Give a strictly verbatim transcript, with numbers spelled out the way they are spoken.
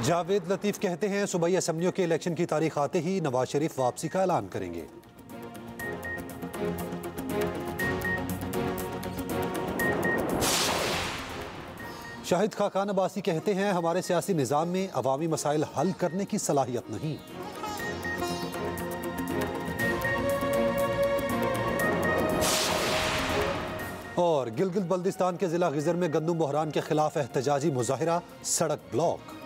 जावेद लतीफ कहते हैं सूबाई असम्बलियों के इलेक्शन की तारीख आते ही नवाज शरीफ वापसी का ऐलान करेंगे। शाहिद खाकान अब्बासी कहते हैं हमारे सियासी निज़ाम में अवामी मसाइल हल करने की सलाहियत नहीं। और गिलगित बल्दिस्तान के जिला गिजर में गंदम बहरान के खिलाफ एहतजाजी मुजाहिरा, सड़क ब्लॉक।